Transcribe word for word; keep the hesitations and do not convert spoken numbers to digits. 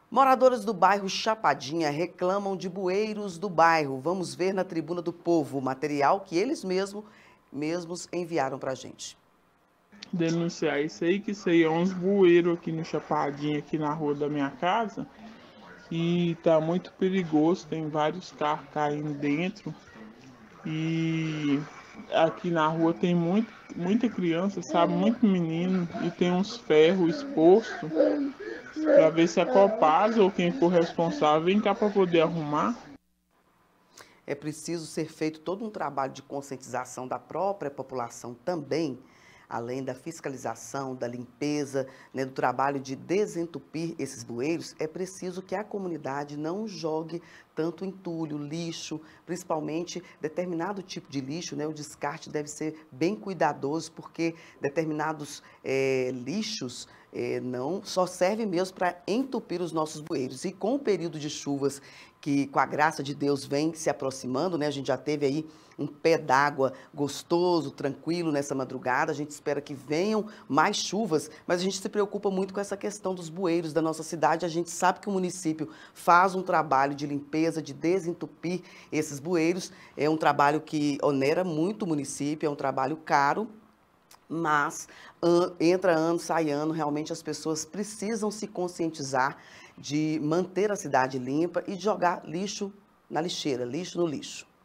Moradores do bairro Chapadinha reclamam de bueiros do bairro. Vamos ver na Tribuna do Povo o material que eles mesmos, mesmos enviaram para a gente. Denunciar isso aí, que isso aí é uns bueiros aqui no Chapadinha, aqui na rua da minha casa. E tá muito perigoso, tem vários carros caindo dentro. E aqui na rua tem muito, muita criança, sabe? Muito menino. E tem uns ferros expostos para ver se a Copasa ou quem for responsável vem cá para poder arrumar. É preciso ser feito todo um trabalho de conscientização da própria população também, além da fiscalização, da limpeza, né, do trabalho de desentupir esses bueiros. É preciso que a comunidade não jogue tanto entulho, lixo, principalmente determinado tipo de lixo, né, o descarte deve ser bem cuidadoso, porque determinados é, lixos é, não só servem mesmo para entupir os nossos bueiros. E com o período de chuvas que, com a graça de Deus, vem se aproximando, né, a gente já teve aí um pé d'água gostoso, tranquilo nessa madrugada. A gente espera que venham mais chuvas, mas a gente se preocupa muito com essa questão dos bueiros da nossa cidade. A gente sabe que o município faz um trabalho de limpeza, de desentupir esses bueiros. É um trabalho que onera muito o município, é um trabalho caro, mas an, entra ano, sai ano, realmente as pessoas precisam se conscientizar de manter a cidade limpa e de jogar lixo na lixeira, lixo no lixo.